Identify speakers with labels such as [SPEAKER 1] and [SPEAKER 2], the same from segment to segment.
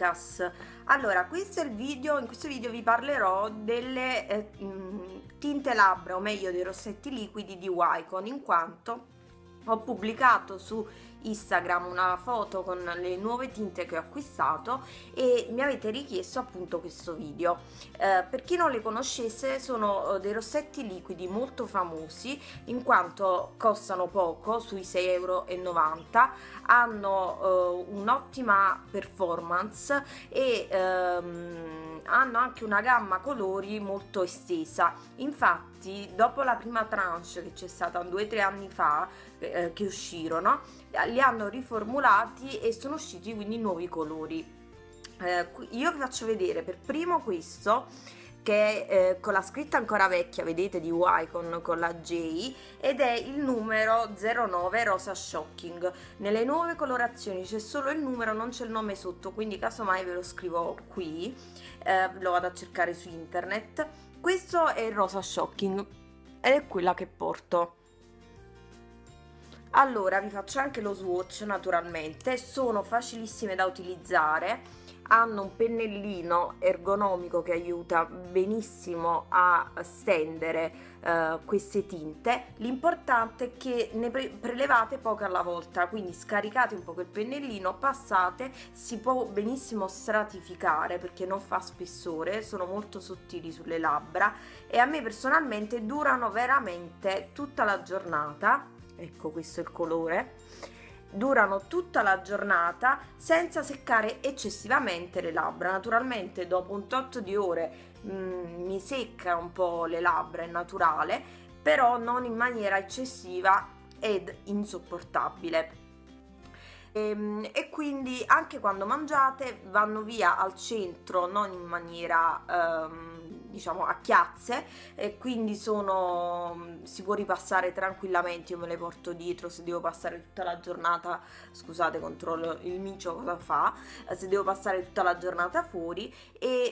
[SPEAKER 1] Amigas. Allora, questo è il video, in questo video vi parlerò delle tinte labbra, o meglio dei rossetti liquidi di Wycon, in quanto ho pubblicato su Instagram una foto con le nuove tinte che ho acquistato e mi avete richiesto appunto questo video. Per chi non le conoscesse, sono dei rossetti liquidi molto famosi in quanto costano poco, sui 6,90 €, hanno un'ottima performance e hanno anche una gamma colori molto estesa. Infatti, dopo la prima tranche che c'è stata 2 o 3 anni fa, che uscirono, li hanno riformulati e sono usciti quindi nuovi colori. Io vi faccio vedere per primo questo, che è con la scritta ancora vecchia, vedete, di Wycon con la J, ed è il numero 09 Rosa Shocking. Nelle nuove colorazioni c'è solo il numero, non c'è il nome sotto, quindi casomai ve lo scrivo qui, lo vado a cercare su internet. Questo è il Rosa Shocking ed è quella che porto. Allora, vi faccio anche lo swatch, naturalmente. Sono facilissime da utilizzare, hanno un pennellino ergonomico che aiuta benissimo a stendere queste tinte. L'importante è che ne prelevate poche alla volta, quindi scaricate un po' quel pennellino, passate, si può benissimo stratificare perché non fa spessore, sono molto sottili sulle labbra e a me personalmente durano veramente tutta la giornata. Ecco, questo è il colore. Durano tutta la giornata senza seccare eccessivamente le labbra. Naturalmente dopo un tot di ore mi secca un po' le labbra, è naturale, però non in maniera eccessiva ed insopportabile. E quindi anche quando mangiate vanno via al centro, non in maniera diciamo a chiazze, e quindi si può ripassare tranquillamente. Io me le porto dietro se devo passare tutta la giornata, scusate, controllo il micio cosa fa, se devo passare tutta la giornata fuori, e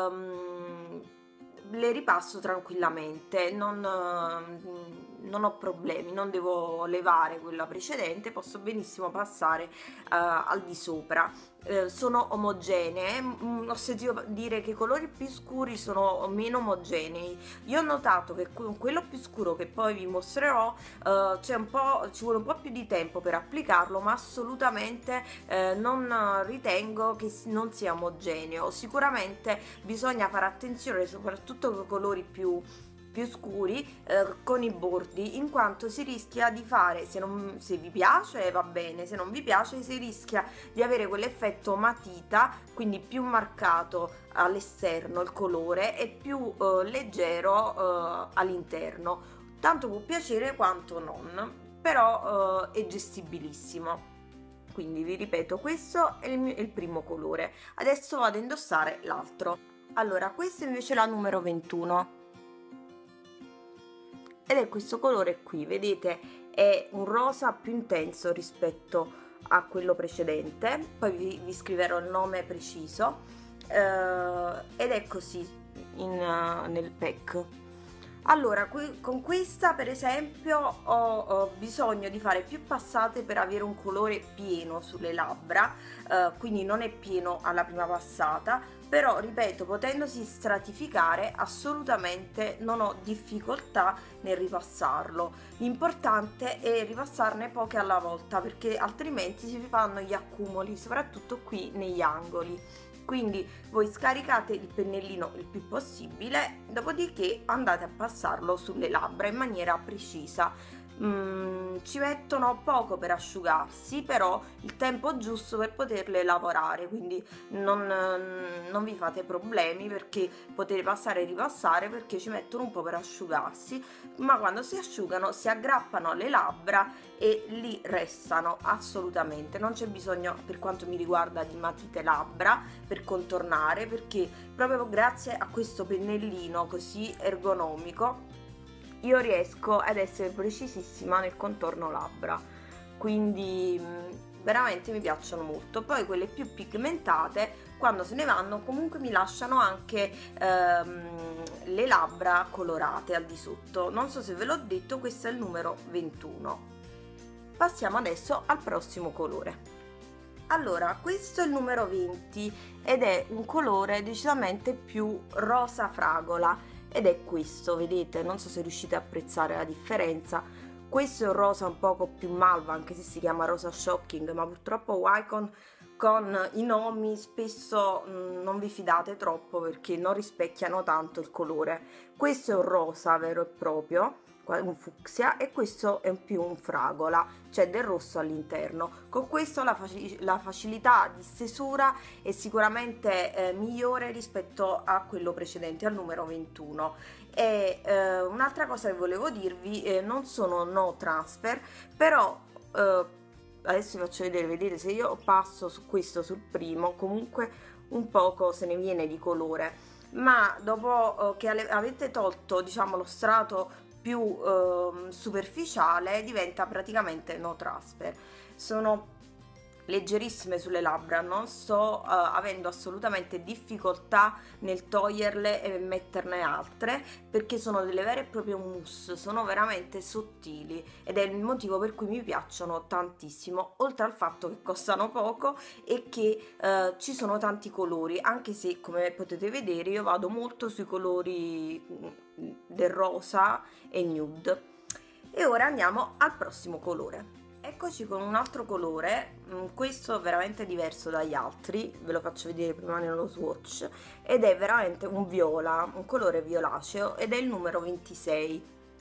[SPEAKER 1] le ripasso tranquillamente, non ho problemi, non devo levare quella precedente, posso benissimo passare al di sopra. Sono omogenee. Ho sentito dire che i colori più scuri sono meno omogenei. Io ho notato che con quello più scuro che poi vi mostrerò ci vuole un po' più di tempo per applicarlo, ma assolutamente non ritengo che non sia omogeneo. Sicuramente bisogna fare attenzione soprattutto con i colori più scuri, con i bordi, in quanto si rischia di fare, se vi piace va bene, se non vi piace si rischia di avere quell'effetto matita, quindi più marcato all'esterno il colore e più leggero all'interno. Tanto può piacere quanto non, però è gestibilissimo. Quindi vi ripeto, questo è il primo colore. Adesso vado a indossare l'altro. Allora, questa invece è la numero 21 ed è questo colore qui, vedete, è un rosa più intenso rispetto a quello precedente, poi vi scriverò il nome preciso, ed è così nel pack. Allora, con questa per esempio ho bisogno di fare più passate per avere un colore pieno sulle labbra, quindi non è pieno alla prima passata, però ripeto, potendosi stratificare assolutamente non ho difficoltà nel ripassarlo. L'importante è ripassarne poche alla volta, perché altrimenti si fanno gli accumuli, soprattutto qui negli angoli. Quindi voi scaricate il pennellino il più possibile, dopodiché andate a passarlo sulle labbra in maniera precisa. Ci mettono poco per asciugarsi, però il tempo giusto per poterle lavorare, quindi non vi fate problemi, perché potete passare e ripassare, perché ci mettono un po' per asciugarsi, ma quando si asciugano si aggrappano alle labbra e lì restano assolutamente. Non c'è bisogno, per quanto mi riguarda, di matite labbra per contornare, perché proprio grazie a questo pennellino così ergonomico io riesco ad essere precisissima nel contorno labbra, quindi veramente mi piacciono molto. Poi quelle più pigmentate, quando se ne vanno, comunque mi lasciano anche le labbra colorate al di sotto. Non so se ve l'ho detto, questo è il numero 21. Passiamo adesso al prossimo colore. Allora, questo è il numero 20 ed è un colore decisamente più rosa fragola ed è questo, vedete? Non so se riuscite a apprezzare la differenza. Questo è un rosa un poco più malva, anche se si chiama rosa shocking, ma purtroppo Wycon con i nomi spesso non vi fidate troppo perché non rispecchiano tanto il colore. Questo è un rosa vero e proprio, un fucsia, e questo è più un fragola, c'è del rosso all'interno. Con questo la facilità di stesura è sicuramente migliore rispetto a quello precedente, al numero 21. E un'altra cosa che volevo dirvi, non sono no transfer, però adesso vi faccio vedere, vedete, se io passo su questo, sul primo, comunque un poco se ne viene di colore, ma dopo che avete tolto, diciamo, lo strato più superficiale, diventa praticamente no transfer. Sono leggerissime sulle labbra, non sto avendo assolutamente difficoltà nel toglierle e metterne altre, perché sono delle vere e proprie mousse, sono veramente sottili ed è il motivo per cui mi piacciono tantissimo, oltre al fatto che costano poco e che ci sono tanti colori, anche se come potete vedere io vado molto sui colori del rosa e nude. E ora andiamo al prossimo colore. Eccoci con un altro colore, questo è veramente diverso dagli altri, ve lo faccio vedere prima nello swatch, ed è veramente un viola, un colore violaceo, ed è il numero 26.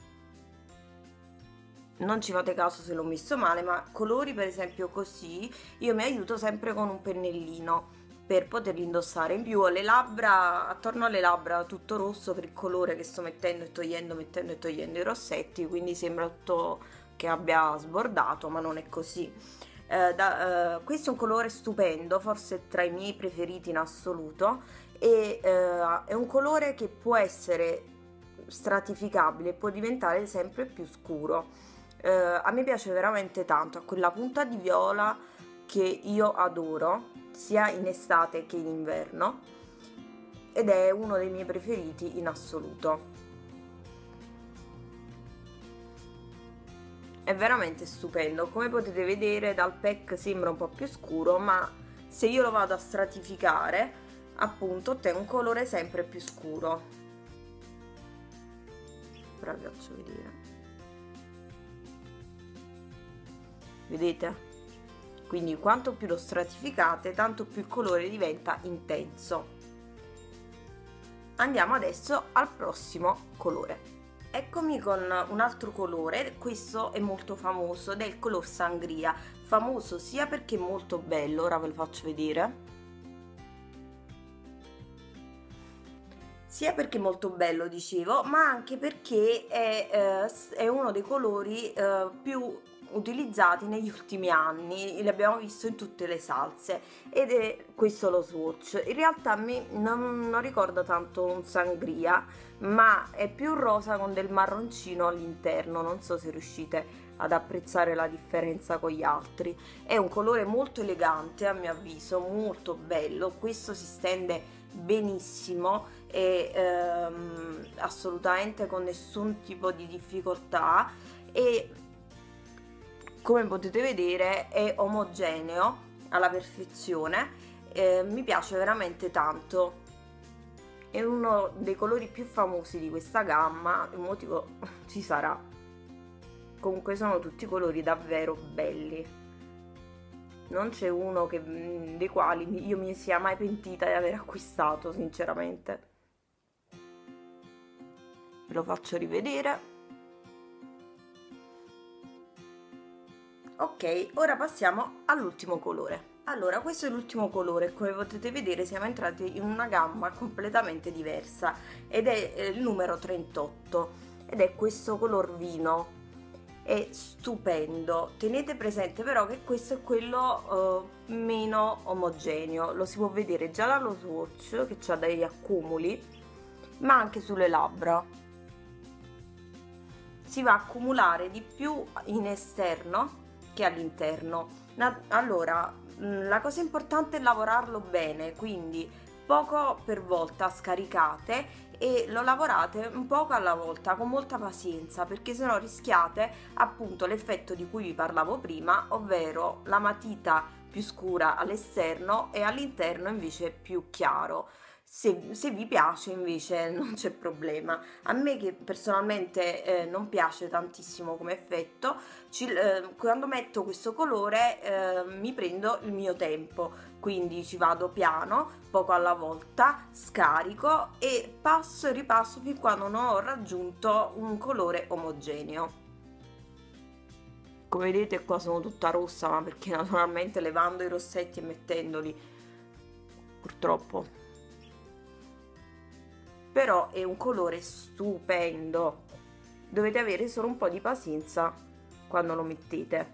[SPEAKER 1] Non ci fate caso se l'ho messo male, ma colori per esempio così io mi aiuto sempre con un pennellino per poterli indossare. In più ho le labbra, attorno alle labbra tutto rosso per il colore che sto mettendo e togliendo, mettendo e togliendo i rossetti, quindi sembra tutto che abbia sbordato, ma non è così. Questo è un colore stupendo, forse tra i miei preferiti in assoluto, e è un colore che può essere stratificabile, può diventare sempre più scuro. A me piace veramente tanto, ha quella punta di viola che io adoro sia in estate che in inverno ed è uno dei miei preferiti in assoluto. È veramente stupendo, come potete vedere dal pack sembra un po' più scuro, ma se io lo vado a stratificare appunto ottengo un colore sempre più scuro. Ora vi faccio vedere, vedete? Quindi quanto più lo stratificate tanto più il colore diventa intenso. Andiamo adesso al prossimo colore. Eccomi con un altro colore, questo è molto famoso ed è il color sangria, famoso sia perché è molto bello, ora ve lo faccio vedere, sia perché è molto bello dicevo, ma anche perché è uno dei colori più utilizzati negli ultimi anni, l'abbiamo visto in tutte le salse ed è questo lo swatch. In realtà a me non ricorda tanto un sangria, ma è più rosa con del marroncino all'interno, non so se riuscite ad apprezzare la differenza con gli altri. È un colore molto elegante a mio avviso, molto bello, questo si stende benissimo e assolutamente con nessun tipo di difficoltà, e come potete vedere è omogeneo alla perfezione, mi piace veramente tanto, è uno dei colori più famosi di questa gamma, il motivo ci sarà. Comunque sono tutti colori davvero belli, non c'è uno dei quali io mi sia mai pentita di aver acquistato, sinceramente. Ve lo faccio rivedere. Ok, ora passiamo all'ultimo colore. Allora, questo è l'ultimo colore, come potete vedere siamo entrati in una gamma completamente diversa ed è il numero 38 ed è questo color vino, è stupendo. Tenete presente però che questo è quello meno omogeneo, lo si può vedere già dallo swatch che ha degli accumuli, ma anche sulle labbra si va a accumulare di più in esterno che all'interno. Allora, la cosa importante è lavorarlo bene, quindi poco per volta scaricate e lo lavorate un poco alla volta con molta pazienza, perché sennò rischiate appunto l'effetto di cui vi parlavo prima, ovvero la matita più scura all'esterno e all'interno invece più chiaro. Se vi piace invece non c'è problema. A me che personalmente non piace tantissimo come effetto, quando metto questo colore mi prendo il mio tempo, quindi ci vado piano, poco alla volta, scarico e passo e ripasso fin quando non ho raggiunto un colore omogeneo. Come vedete qua sono tutta rossa, ma perché naturalmente levando i rossetti e mettendoli, purtroppo. Però è un colore stupendo, dovete avere solo un po' di pazienza quando lo mettete.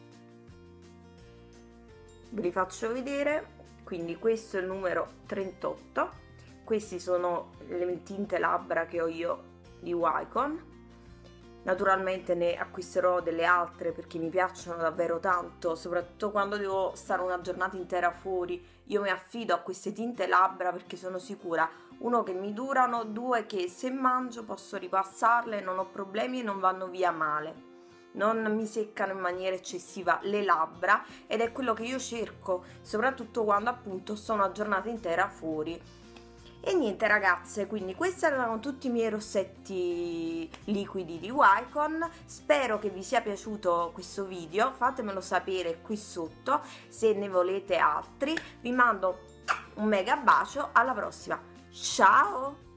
[SPEAKER 1] Ve li faccio vedere. Quindi questo è il numero 38, questi sono le tinte labbra che ho io di Wycon. Naturalmente ne acquisterò delle altre perché mi piacciono davvero tanto, soprattutto quando devo stare una giornata intera fuori. Io mi affido a queste tinte labbra perché sono sicura, uno, che mi durano, due, che se mangio posso ripassarle, non ho problemi e non vanno via male. Non mi seccano in maniera eccessiva le labbra ed è quello che io cerco, soprattutto quando appunto sto una giornata intera fuori. E niente ragazze, quindi questi erano tutti i miei rossetti liquidi di Wycon. Spero che vi sia piaciuto questo video, fatemelo sapere qui sotto se ne volete altri. Vi mando un mega bacio, alla prossima, ciao!